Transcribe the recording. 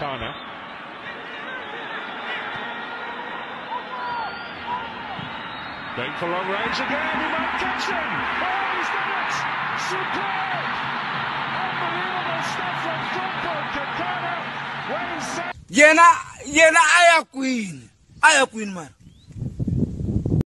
Kekana. Going for long range again, he might catch him! Oh, he's done it! Superb! Unbelievable stuff from Franco Kekana. Yena aya queen man.